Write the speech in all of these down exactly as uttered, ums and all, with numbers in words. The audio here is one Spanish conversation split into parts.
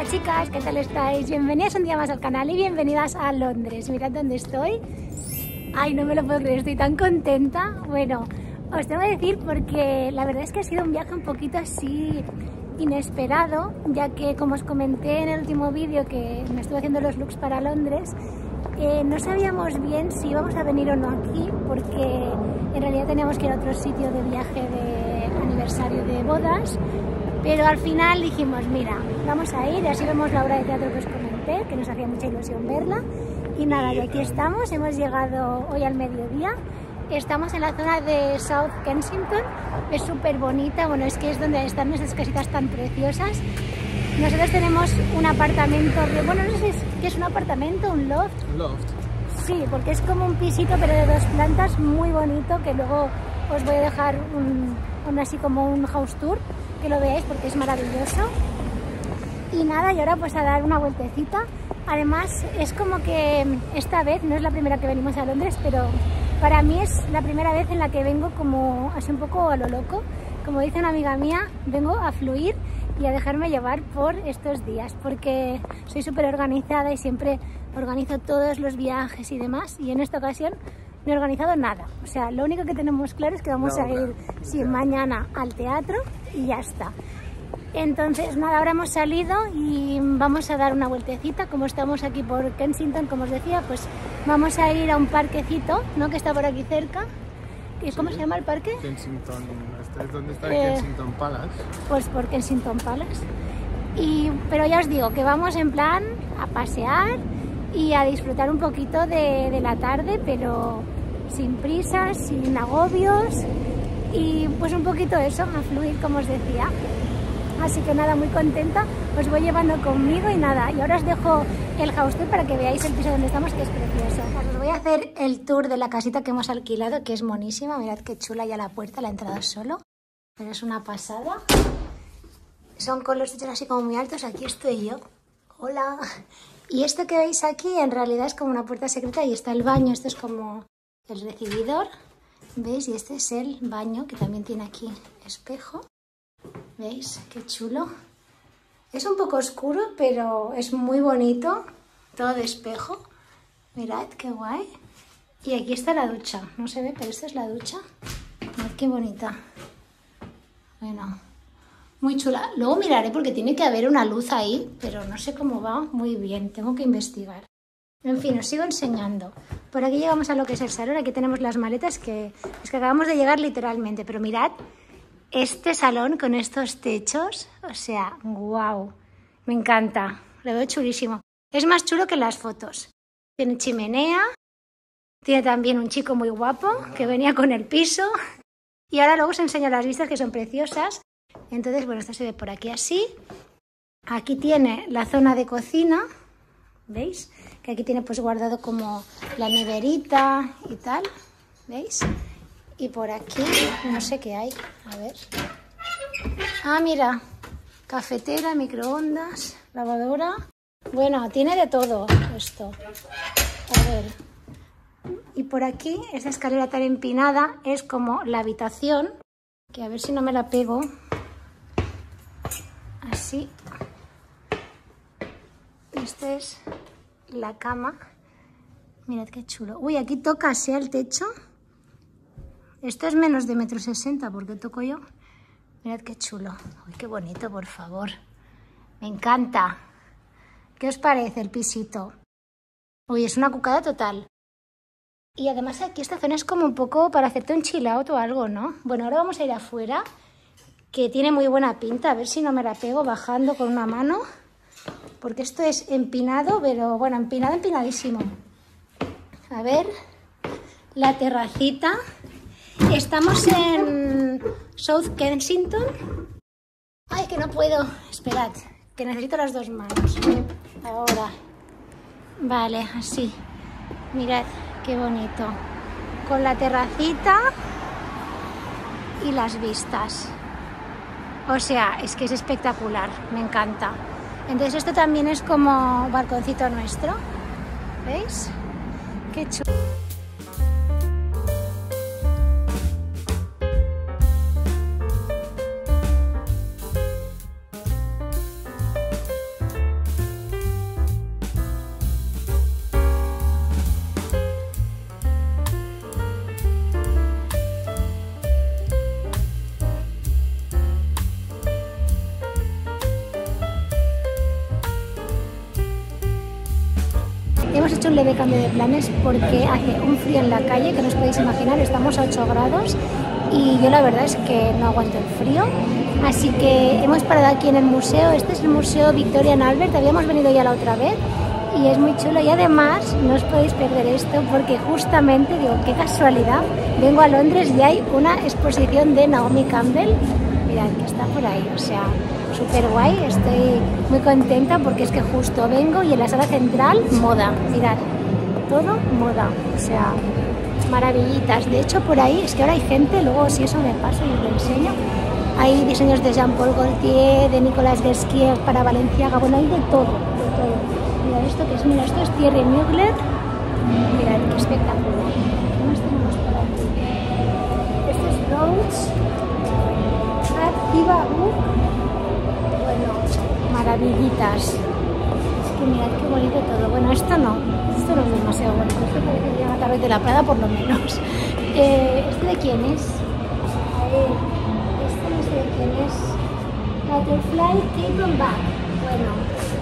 chicas, ¿qué tal estáis? Bienvenidas un día más al canal y bienvenidas a Londres. Mirad dónde estoy. Ay, no me lo puedo creer, estoy tan contenta. Bueno, os tengo que decir porque la verdad es que ha sido un viaje un poquito así inesperado, ya que como os comenté en el último vídeo que me estuve haciendo los looks para Londres, eh, no sabíamos bien si íbamos a venir o no aquí, porque en realidad teníamos que ir a otro sitio de viaje de aniversario de bodas. Pero al final dijimos, mira, vamos a ir y así vemos la obra de teatro que os comenté, que nos hacía mucha ilusión verla. Y nada, y aquí estamos, hemos llegado hoy al mediodía, estamos en la zona de South Kensington, es súper bonita, bueno, es que es donde están nuestras casitas tan preciosas. Nosotros tenemos un apartamento, bueno, no sé si es, ¿qué es un apartamento? ¿Un loft? Un loft. Sí, porque es como un pisito pero de dos plantas, muy bonito, que luego os voy a dejar un, un así como un house tour, que lo veáis porque es maravilloso. Y nada, y ahora pues a dar una vueltecita. Además es como que esta vez no es la primera que venimos a Londres, pero para mí es la primera vez en la que vengo como así un poco a lo loco. Como dice una amiga mía, vengo a fluir y a dejarme llevar por estos días, porque soy súper organizada y siempre organizo todos los viajes y demás, y en esta ocasión no he organizado nada. O sea, lo único que tenemos claro es que vamos a ir sí, mañana al teatro y ya está. Entonces, nada, ahora hemos salido y vamos a dar una vueltecita. Como estamos aquí por Kensington, como os decía, pues vamos a ir a un parquecito, ¿no?, que está por aquí cerca. ¿Cómo sí. se llama el parque? Kensington, este es donde está eh, Kensington Palace. Pues por Kensington Palace. Y, pero ya os digo que vamos en plan a pasear y a disfrutar un poquito de, de la tarde, pero sin prisas, sin agobios y pues un poquito eso, a fluir, como os decía. Así que nada, muy contenta, os voy llevando conmigo y nada, y ahora os dejo el house tour para que veáis el piso donde estamos, que es precioso. Os voy a hacer el tour de la casita que hemos alquilado, que es monísima, mirad qué chula ya la puerta, la entrada solo, pero es una pasada. Son con los techos así como muy altos, aquí estoy yo, hola. Y esto que veis aquí en realidad es como una puerta secreta y está el baño, esto es como el recibidor, ¿veis? Y este es el baño, que también tiene aquí espejo. ¿Veis? Qué chulo. Es un poco oscuro, pero es muy bonito. Todo de espejo. Mirad, qué guay. Y aquí está la ducha. No se ve, pero esta es la ducha. Mirad qué bonita. Bueno, muy chula. Luego miraré porque tiene que haber una luz ahí, pero no sé cómo va. Muy bien, tengo que investigar. En fin, os sigo enseñando. Por aquí llegamos a lo que es el salón. Aquí tenemos las maletas, que es que acabamos de llegar literalmente. Pero mirad este salón con estos techos, o sea, wow, me encanta, lo veo chulísimo. Es más chulo que las fotos. Tiene chimenea, tiene también un chico muy guapo que venía con el piso. Y ahora luego os enseño las vistas, que son preciosas. Entonces, bueno, esto se ve por aquí así. Aquí tiene la zona de cocina, ¿veis? Que aquí tiene pues guardado como la neverita y tal, ¿veis? Y por aquí, no sé qué hay, a ver. Ah, mira, cafetera, microondas, lavadora. Bueno, tiene de todo esto. A ver. Y por aquí, esa escalera tan empinada es como la habitación, que a ver si no me la pego. Así. Esta es la cama. Mirad qué chulo. Uy, aquí toca así al techo. Esto es menos de metro sesenta, porque toco yo. Mirad qué chulo. Uy, qué bonito, por favor. Me encanta. ¿Qué os parece el pisito? Uy, es una cucada total. Y además aquí esta zona es como un poco para hacerte un chill out o algo, ¿no? Bueno, ahora vamos a ir afuera, que tiene muy buena pinta. A ver si no me la pego bajando con una mano. Porque esto es empinado, pero bueno, empinado, empinadísimo. A ver, la terracita. Estamos en South Kensington. Ay, que no puedo. Esperad, que necesito las dos manos. Ahora. Vale, así. Mirad, qué bonito. Con la terracita y las vistas. O sea, es que es espectacular. Me encanta. Entonces esto también es como balconcito nuestro. ¿Veis? Qué chulo. hablé de cambio de planes porque hace un frío en la calle que no os podéis imaginar, estamos a ocho grados y yo la verdad es que no aguanto el frío, así que hemos parado aquí en el museo. Este es el Museo Victoria and Albert, habíamos venido ya la otra vez y es muy chulo, y además no os podéis perder esto porque justamente, digo, qué casualidad, vengo a Londres y hay una exposición de Naomi Campbell, mirad que está por ahí, o sea, súper guay, estoy muy contenta porque es que justo vengo y en la sala central, moda, mirad, todo moda, o sea, maravillitas. De hecho por ahí, es que ahora hay gente, luego si eso me paso y os lo enseño, hay diseños de Jean-Paul Gaultier, de Nicolas Guesquier para Balenciaga, bueno, hay de todo, de todo. Mirad esto que es, mira, esto es Thierry Mugler, mirad qué espectacular. ¿Qué más tenemos por aquí? Este es Rhodes, Activa U. Bueno, maravillitas. Es que mirad qué bonito todo. Bueno, esto no, esto no es demasiado bonito. Esto parece que llama Carlos de la Prada por lo menos. Eh, ¿Este de quién es? A ver, este no sé de quién es. Butterfly Take On Back. Bueno,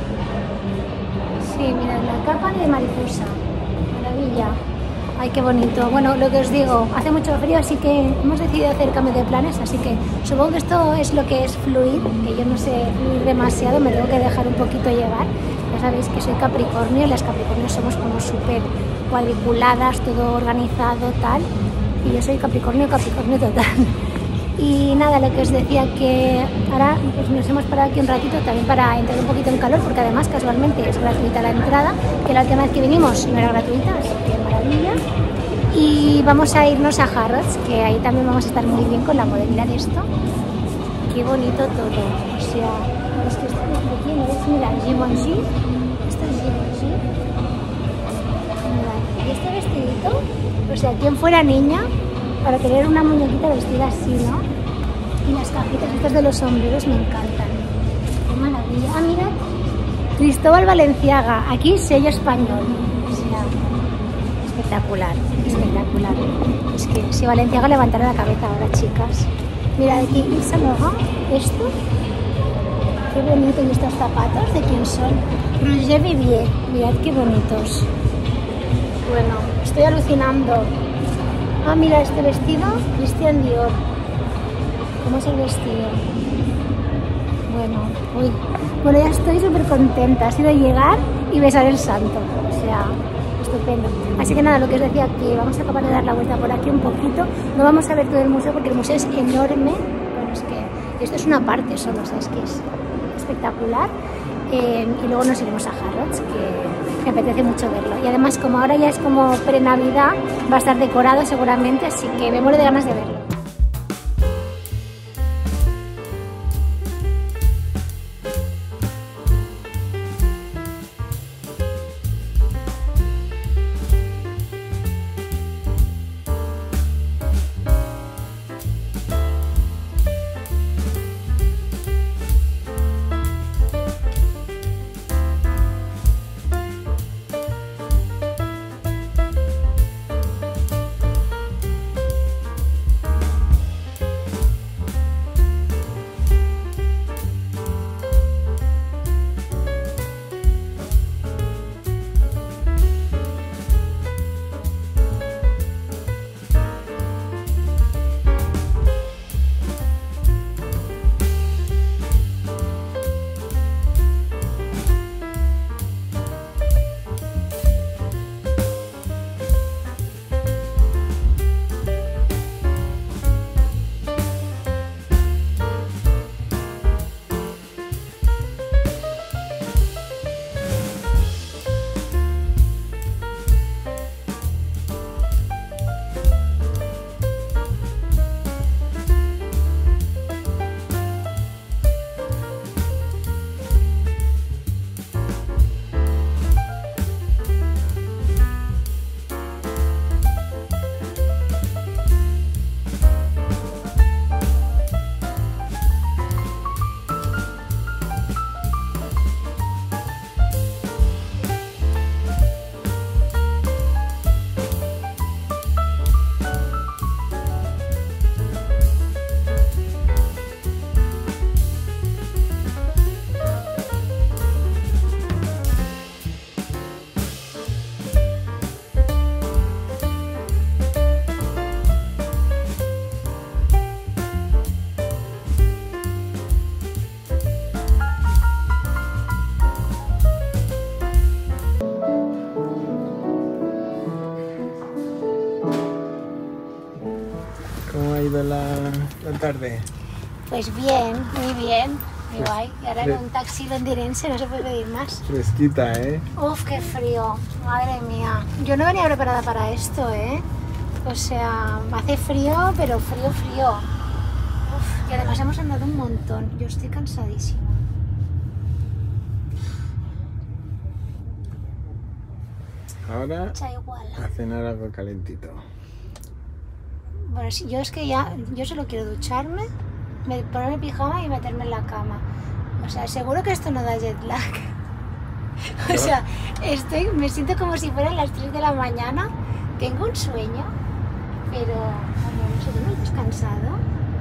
sí, mirad, la capa de mariposa. Maravilla. Ay, qué bonito. Bueno, lo que os digo, hace mucho frío, así que hemos decidido hacer cambio de planes, así que supongo que esto es lo que es fluir, que yo no sé fluir demasiado, me tengo que dejar un poquito llevar. Ya sabéis que soy Capricornio, y las Capricornios somos como súper cuadriculadas, todo organizado, tal, y yo soy Capricornio, Capricornio total. Y nada, lo que os decía, que ahora pues, nos hemos parado aquí un ratito también para entrar un poquito en calor, porque además casualmente es gratuita la entrada, que la última vez que vinimos no era gratuita, así que maravilla. Y vamos a irnos a Harrods, que ahí también vamos a estar muy bien con la moda. Mirad esto, qué bonito todo, o sea, es que esto es de quién es, mirad, Givenchy, esto es Givenchy, mirad, y este vestidito, o sea, quien fuera niña para tener una muñequita vestida así, ¿no? Y las cajitas estas de los sombreros me encantan. ¡Qué maravilla! Ah, mirad, Cristóbal Valenciaga, aquí sello español. O sea, espectacular, espectacular. Es que si Valenciaga levantara la cabeza ahora, chicas. Mirad aquí, Yves Saint Laurent, esto. Qué bonito, y estos zapatos, ¿de quién son? Roger Vivier, mirad qué bonitos. Bueno, estoy alucinando. Ah, mira, este vestido, Christian Dior. ¿Cómo es el vestido? Bueno, uy. Bueno, ya estoy súper contenta. Ha sido llegar y besar el santo. O sea, estupendo. Así que nada, lo que os decía, que vamos a acabar de dar la vuelta por aquí un poquito. No vamos a ver todo el museo porque el museo es enorme. Bueno, es que esto es una parte solo, o sea, es que es espectacular. Eh, y luego nos iremos a Harrods, que me apetece mucho verlo. Y además, como ahora ya es como pre-Navidad, va a estar decorado seguramente, así que me muero de ganas de verlo. ido la, la tarde? Pues bien, muy bien, muy guay. Y ahora en un taxi londinense no se puede pedir más. Fresquita, ¿eh? Uf, qué frío, madre mía. Yo no venía preparada para esto, ¿eh? O sea, hace frío, pero frío, frío. Uf, y además hemos andado un montón. Yo estoy cansadísima. Ahora Echa igual. a cenar algo calentito. Bueno, sí, yo es que ya, yo solo quiero ducharme, me, ponerme pijama y meterme en la cama. O sea, seguro que esto no da jet lag. O ¿No? sea, estoy, me siento como si fueran las tres de la mañana. Tengo un sueño, pero bueno, ¿nosotros no hemos descansado?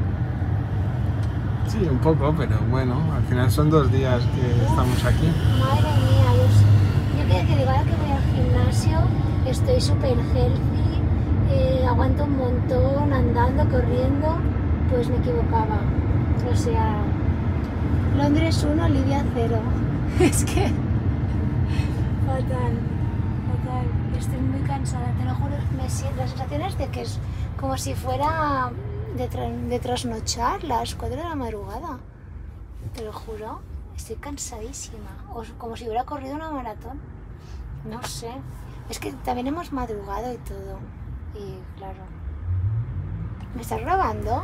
Sí, un poco, pero bueno, al final son dos días que Uf, estamos aquí. Madre mía, yo, yo que, que digo, ahora que voy al gimnasio, estoy súper healthy, eh, aguanto un montón andando, corriendo, pues me equivocaba. O sea, Londres uno, Lidia cero. Es que fatal, fatal. Estoy muy cansada, te lo juro. Me siento, la sensación es de que es como si fuera de, tra de trasnochar las cuatro de la madrugada. Te lo juro, estoy cansadísima. O como si hubiera corrido una maratón. No sé. Es que también hemos madrugado y todo. Y claro. ¿Me estás grabando?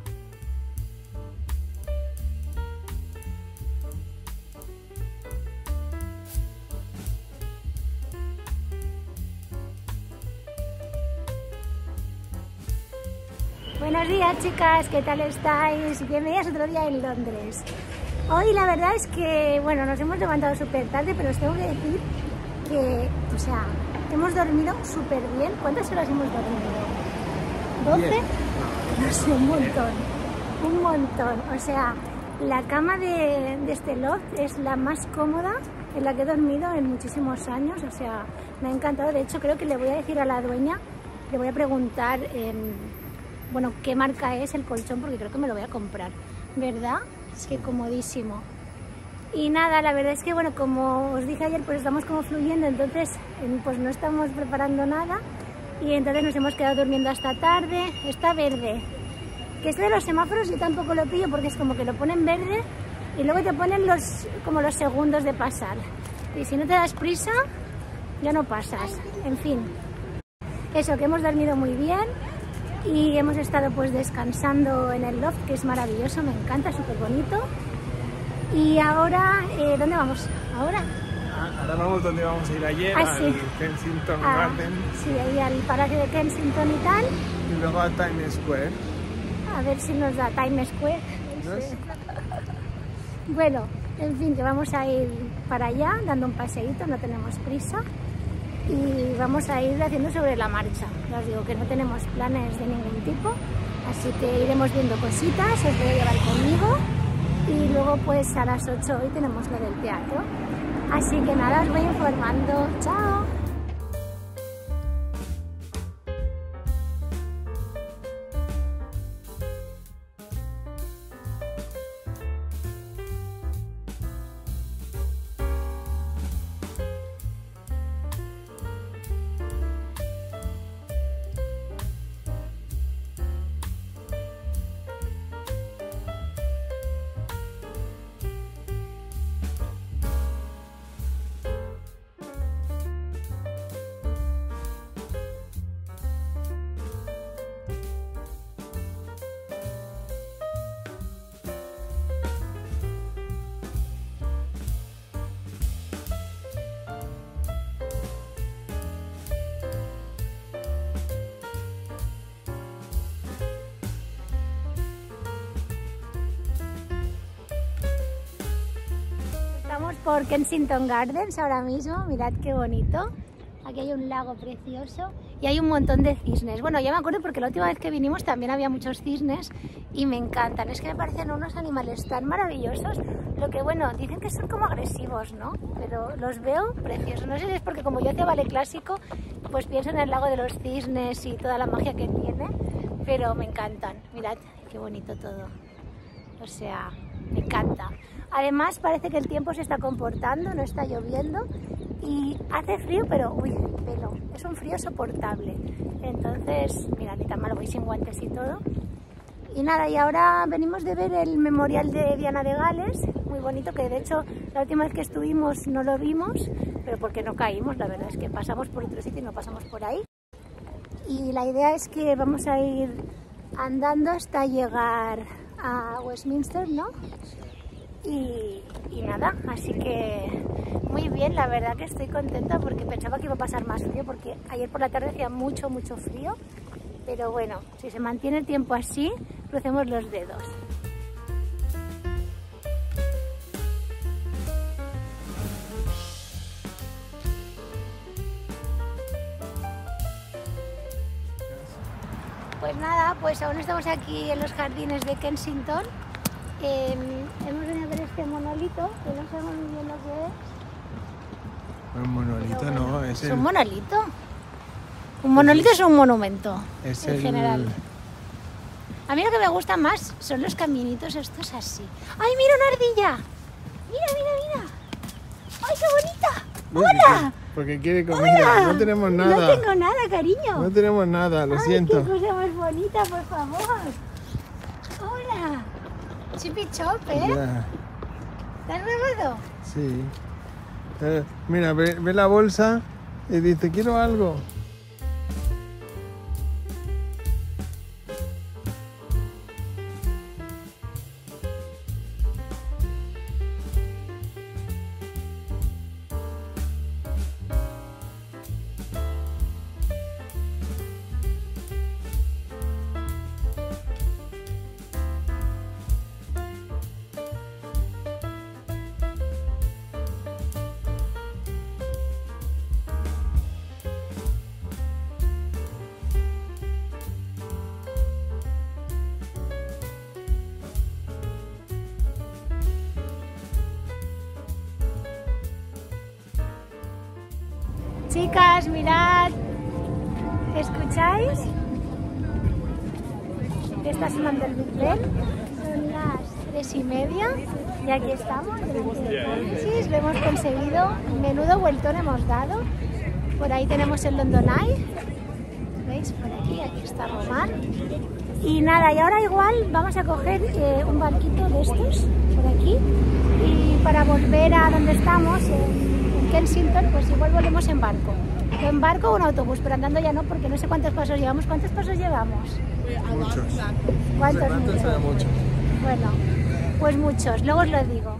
Buenos días, chicas, ¿qué tal estáis? Bienvenidas otro día en Londres. Hoy la verdad es que, bueno, nos hemos levantado súper tarde, pero os tengo que decir que, o sea, hemos dormido súper bien. ¿Cuántas horas hemos dormido? ¿doce? No sé, un montón, un montón. O sea, la cama de, de este loft es la más cómoda en la que he dormido en muchísimos años. O sea, me ha encantado. De hecho, creo que le voy a decir a la dueña, le voy a preguntar en... bueno, qué marca es el colchón, porque creo que me lo voy a comprar, ¿verdad? Es que comodísimo. Y nada, la verdad es que, bueno, como os dije ayer, pues estamos como fluyendo, entonces pues no estamos preparando nada y entonces nos hemos quedado durmiendo hasta tarde. Está verde, que este de los semáforos yo tampoco lo pillo porque es como que lo ponen verde y luego te ponen los, como los segundos de pasar. Y si no te das prisa, ya no pasas. En fin, eso, que hemos dormido muy bien. Y hemos estado pues descansando en el loft, que es maravilloso, me encanta, súper bonito. Y ahora, eh, ¿dónde vamos? ¿Ahora? Ah, ahora vamos donde vamos a ir ayer, ah, al sí. Kensington ah, Garden. Sí, ahí al parque de Kensington y tal. Y luego a Times Square. A ver si nos da Times Square. ¿No es? Bueno, en fin, que vamos a ir para allá, dando un paseíto, no tenemos prisa. Y vamos a ir haciendo sobre la marcha. Ya os digo que no tenemos planes de ningún tipo, así que iremos viendo cositas, os voy a llevar conmigo y luego pues a las ocho hoy tenemos lo del teatro. Así que nada, os voy informando. ¡Chao! Estamos por Kensington Gardens ahora mismo, mirad qué bonito. Aquí hay un lago precioso y hay un montón de cisnes. Bueno, ya me acuerdo porque la última vez que vinimos también había muchos cisnes y me encantan. Es que me parecen unos animales tan maravillosos. Lo que, bueno, dicen que son como agresivos, ¿no? Pero los veo preciosos. No sé si es porque como yo hacía ballet clásico, pues pienso en el lago de los cisnes y toda la magia que tiene. Pero me encantan. Mirad qué bonito todo. O sea, me encanta. Además parece que el tiempo se está comportando, no está lloviendo y hace frío, pero uy, pelo, es un frío soportable. Entonces, mira, ni tan mal, voy sin guantes y todo. Y nada, y ahora venimos de ver el memorial de Diana de Gales, muy bonito, que de hecho la última vez que estuvimos no lo vimos, pero porque no caímos, la verdad es que pasamos por otro sitio y no pasamos por ahí. Y la idea es que vamos a ir andando hasta llegar a Westminster, ¿no? Y, y nada, así que muy bien, la verdad que estoy contenta porque pensaba que iba a pasar más frío, porque ayer por la tarde hacía mucho, mucho frío. Pero bueno, si se mantiene el tiempo así, crucemos los dedos. Pues nada, pues aún estamos aquí en los jardines de Kensington. Eh, hemos venido a ver este monolito, que no sabemos muy bien lo que es. Un monolito bueno, no, es, ¿Es el... un monolito? Un monolito es un monumento, es en el... general. A mí lo que me gusta más son los caminitos estos así. ¡Ay, mira una ardilla! ¡Mira, mira, mira! ¡Ay, qué bonita! Uy, ¡Hola! Porque quiere comida. ¡Hola! No tenemos nada. No tengo nada, cariño. No tenemos nada, lo Ay, siento. qué cosa más bonita, por favor. ¡Hola! Chipi chop, ¿eh? Ya. ¿Te has robado? Sí. Eh, mira, ve, ve la bolsa y dice, quiero algo. Chicas, mirad, ¿escucháis? Está sonando el Big Ben, son las tres y media y aquí estamos, delante de Colleges, lo hemos conseguido, menudo vueltón hemos dado, por ahí tenemos el London Eye, ¿veis? Por aquí, aquí está Román, y nada, y ahora igual vamos a coger eh, un barquito de estos, por aquí, y para volver a donde estamos, en Kensington, pues igual volvemos en barco. O en barco o en autobús, pero andando ya no, porque no sé cuántos pasos llevamos. ¿Cuántos pasos llevamos? Muchos. ¿Cuántos? No sé cuántos, pero muchos. Bueno, pues muchos, luego os lo digo.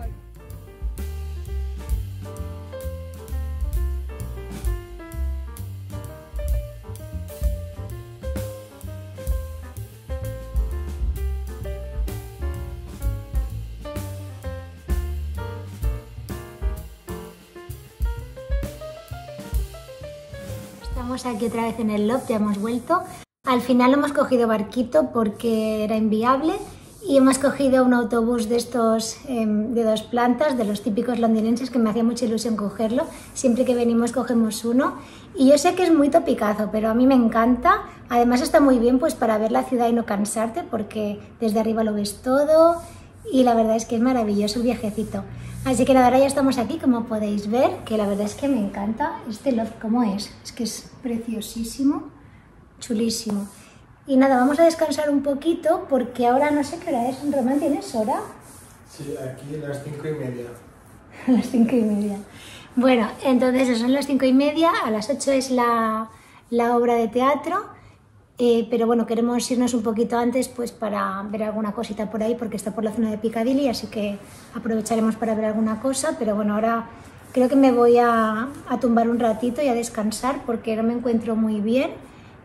Estamos aquí otra vez en el loft, ya hemos vuelto. Al final hemos cogido barquito porque era inviable y hemos cogido un autobús de estos eh, de dos plantas, de los típicos londinenses, que me hacía mucha ilusión cogerlo. Siempre que venimos cogemos uno y yo sé que es muy topicazo, pero a mí me encanta. Además está muy bien pues para ver la ciudad y no cansarte, porque desde arriba lo ves todo y la verdad es que es maravilloso el viajecito. Así que nada, ahora ya estamos aquí, como podéis ver, que la verdad es que me encanta este loft, ¿cómo es? Es que es preciosísimo, chulísimo. Y nada, vamos a descansar un poquito porque ahora no sé qué hora es. Román, ¿tienes hora? Sí, aquí las cinco y media. A las cinco y media. Bueno, entonces son las cinco y media, a las ocho es la, la obra de teatro. Eh, pero bueno, queremos irnos un poquito antes pues para ver alguna cosita por ahí, porque está por la zona de Piccadilly, así que aprovecharemos para ver alguna cosa. Pero bueno, ahora creo que me voy a, a tumbar un ratito y a descansar porque no me encuentro muy bien.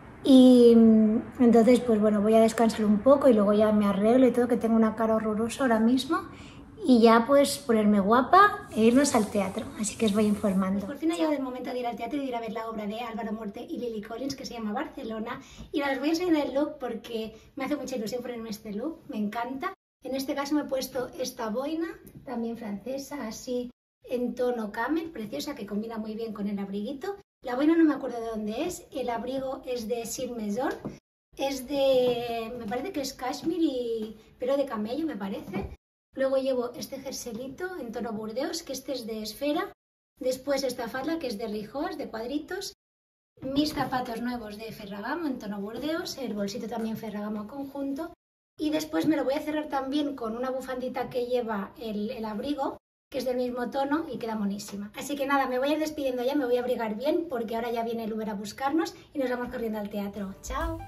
Y entonces pues bueno, voy a descansar un poco y luego ya me arreglo y todo, que tengo una cara horrorosa ahora mismo. Y ya pues ponerme guapa e irnos al teatro, así que os voy informando. Por fin ha llegado el momento de ir al teatro y de ir a ver la obra de Álvaro Morte y Lily Collins, que se llama Barcelona, y ahora os voy a enseñar el look porque me hace mucha ilusión ponerme este look, me encanta. En este caso me he puesto esta boina, también francesa, así en tono camel, preciosa, que combina muy bien con el abriguito. La boina no me acuerdo de dónde es, el abrigo es de Sir Mesor, es de, me parece que es cashmere, y, pero de camello me parece. Luego llevo este jerselito en tono burdeos, que este es de esfera. Después esta falda, que es de rijos, de cuadritos. Mis zapatos nuevos de Ferragamo en tono burdeos. El bolsito también Ferragamo conjunto. Y después me lo voy a cerrar también con una bufandita que lleva el, el abrigo, que es del mismo tono y queda monísima. Así que nada, me voy a ir despidiendo ya, me voy a abrigar bien porque ahora ya viene el Uber a buscarnos y nos vamos corriendo al teatro. ¡Chao!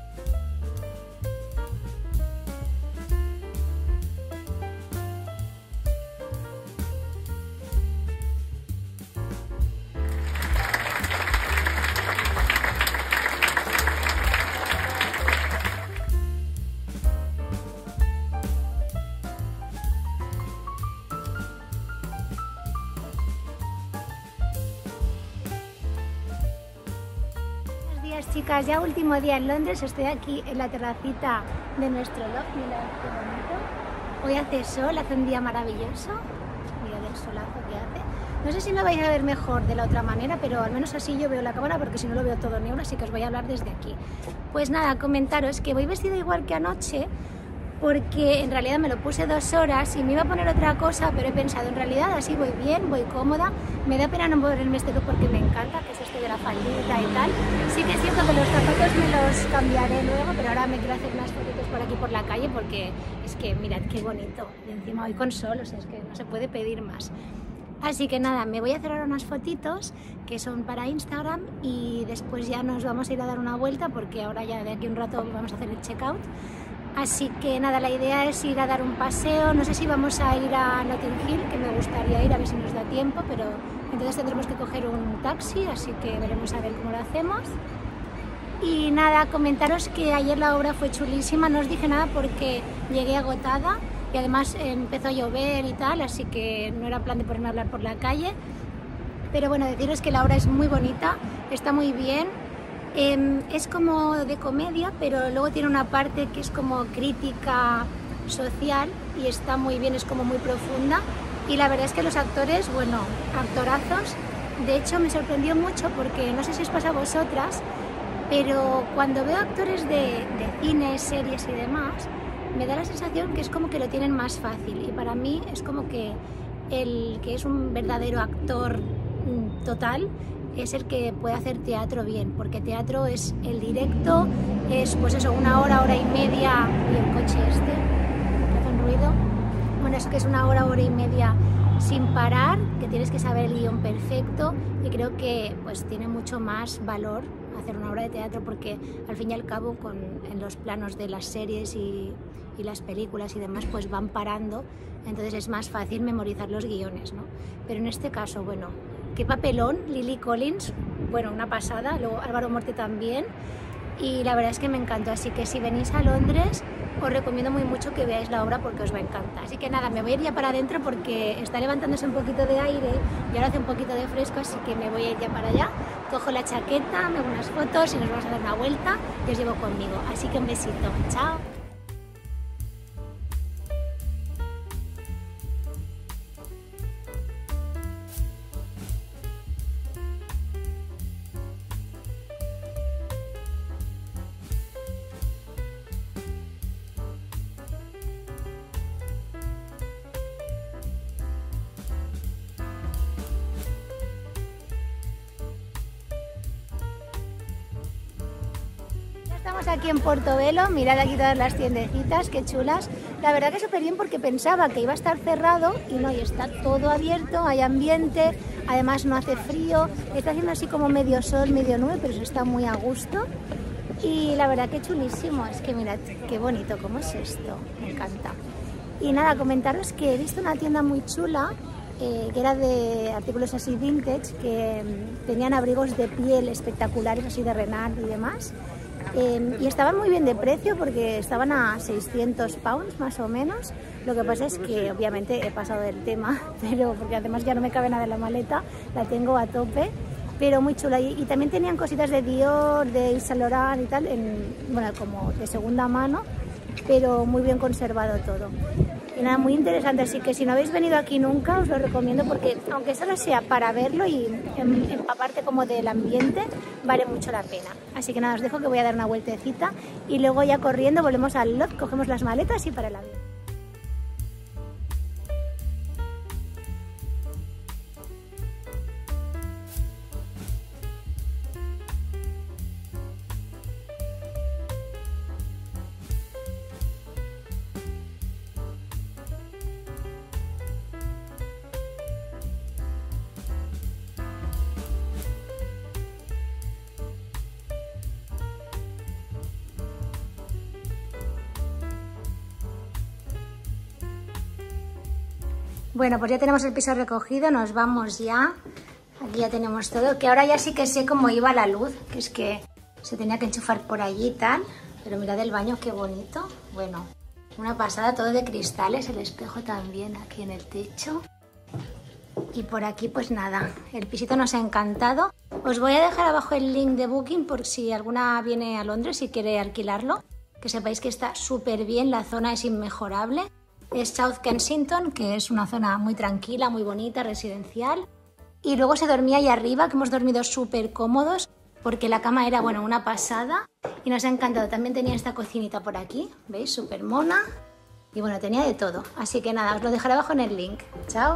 Chicas, ya último día en Londres, estoy aquí en la terracita de nuestro loft, mirad qué bonito. Hoy hace sol, hace un día maravilloso, mirad el solazo que hace. No sé si lo vais a ver mejor de la otra manera, pero al menos así yo veo la cámara porque si no lo veo todo negro, así que os voy a hablar desde aquí. Pues nada, comentaros que voy vestida igual que anoche, porque en realidad me lo puse dos horas y me iba a poner otra cosa, pero he pensado, en realidad así voy bien, voy cómoda, me da pena no ponerme este look porque me encanta, que es este de la faldita y tal. Sí que es cierto que los zapatos me los cambiaré luego, pero ahora me quiero hacer unas fotitos por aquí por la calle porque es que mirad qué bonito, y encima hoy con sol, o sea, es que no se puede pedir más. Así que nada, me voy a hacer ahora unas fotitos que son para Instagram y después ya nos vamos a ir a dar una vuelta porque ahora ya de aquí un rato vamos a hacer el checkout. Así que nada, la idea es ir a dar un paseo, no sé si vamos a ir a Notting Hill, que me gustaría ir a ver si nos da tiempo, pero entonces tendremos que coger un taxi, así que veremos a ver cómo lo hacemos. Y nada, comentaros que ayer la obra fue chulísima, no os dije nada porque llegué agotada y además empezó a llover y tal, así que no era plan de ponerme a hablar por la calle. Pero bueno, deciros que la obra es muy bonita, está muy bien. Eh, es como de comedia, pero luego tiene una parte que es como crítica social y está muy bien, es como muy profunda y la verdad es que los actores, bueno, actorazos. De hecho me sorprendió mucho porque no sé si os pasa a vosotras, pero cuando veo actores de, de cine, series y demás, me da la sensación que es como que lo tienen más fácil y para mí es como que el que es un verdadero actor total es el que puede hacer teatro bien, porque teatro es el directo, es pues eso, una hora, hora y media, y el coche este, que hace un ruido, bueno, es que es una hora, hora y media sin parar, que tienes que saber el guión perfecto y creo que pues tiene mucho más valor hacer una obra de teatro porque al fin y al cabo con, en los planos de las series y, y las películas y demás pues van parando, entonces es más fácil memorizar los guiones, ¿no? Pero en este caso, bueno, qué papelón, Lily Collins, bueno, una pasada, luego Álvaro Morte también, y la verdad es que me encantó, así que si venís a Londres os recomiendo muy mucho que veáis la obra porque os va a encantar. Así que nada, me voy a ir ya para adentro porque está levantándose un poquito de aire y ahora hace un poquito de fresco, así que me voy a ir ya para allá, cojo la chaqueta, me hago unas fotos y nos vamos a dar una vuelta y os llevo conmigo, así que un besito, chao. Estamos aquí en Portobelo, mirad aquí todas las tiendecitas, qué chulas. La verdad que súper bien porque pensaba que iba a estar cerrado y no, y está todo abierto, hay ambiente, además no hace frío, está haciendo así como medio sol, medio nube, pero eso está muy a gusto. Y la verdad que chulísimo, es que mirad qué bonito, ¿cómo es esto? Me encanta. Y nada, comentaros que he visto una tienda muy chula, eh, que era de artículos así vintage, que mmm, tenían abrigos de piel espectaculares, así de Renard y demás. Eh, y estaban muy bien de precio porque estaban a seiscientos pounds más o menos. Lo que pasa es que obviamente he pasado del tema, pero porque además ya no me cabe nada en la maleta, la tengo a tope, pero muy chula. Y, y también tenían cositas de Dior, de Yves Saint Laurent y tal, en, bueno, como de segunda mano, pero muy bien conservado todo. Y nada, muy interesante, así que si no habéis venido aquí nunca os lo recomiendo porque aunque solo sea para verlo y empaparte como del ambiente, vale mucho la pena. Así que nada, os dejo que voy a dar una vueltecita y luego ya corriendo volvemos al loft, cogemos las maletas y para el avión. Bueno, pues ya tenemos el piso recogido, nos vamos ya. Aquí ya tenemos todo, que ahora ya sí que sé cómo iba la luz, que es que se tenía que enchufar por allí y tal. Pero mirad el baño, qué bonito. Bueno, una pasada, todo de cristales, el espejo también aquí en el techo. Y por aquí pues nada, el pisito nos ha encantado. Os voy a dejar abajo el link de Booking por si alguna viene a Londres y quiere alquilarlo. Que sepáis que está súper bien, la zona es inmejorable. Es South Kensington, que es una zona muy tranquila, muy bonita, residencial. Y luego se dormía ahí arriba, que hemos dormido súper cómodos, porque la cama era, bueno, una pasada. Y nos ha encantado. También tenía esta cocinita por aquí, ¿veis? Súper mona. Y bueno, tenía de todo. Así que nada, os lo dejaré abajo en el link. ¡Chao!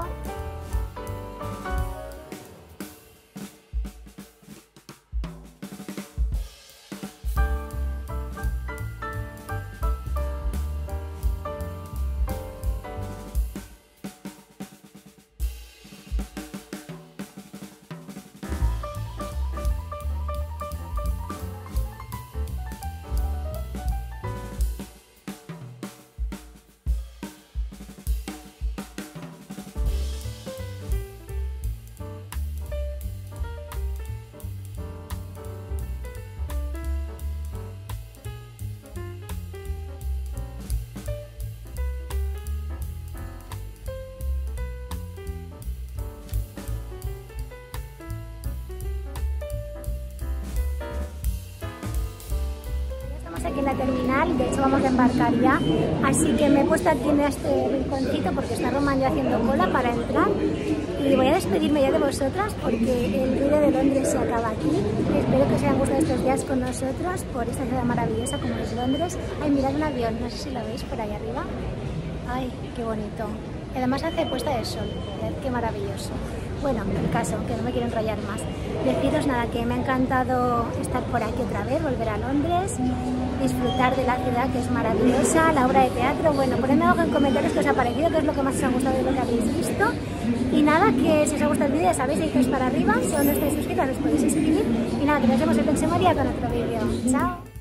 Aquí en la terminal, de hecho vamos a embarcar ya, así que me he puesto aquí en este rinconcito porque está Román ya haciendo cola para entrar y voy a despedirme ya de vosotras porque el vídeo de Londres se acaba aquí. Espero que os hayan gustado estos días con nosotros por esta ciudad maravillosa como es Londres. Ay, mirad un avión, no sé si lo veis por ahí arriba. Ay, qué bonito. Y además hace puesta de sol, mirad qué maravilloso. Bueno, el caso, que no me quiero enrollar más. Deciros nada, que me ha encantado estar por aquí otra vez, volver a Londres, disfrutar de la ciudad que es maravillosa, la obra de teatro. Bueno, ponedme algo en comentarios qué os ha parecido, qué es lo que más os ha gustado de lo que habéis visto. Y nada, que si os ha gustado el vídeo ya sabéis, dedicáis para arriba, si aún no estáis suscritos os podéis suscribir. Y nada, que nos vemos el próximo día con otro vídeo. Chao.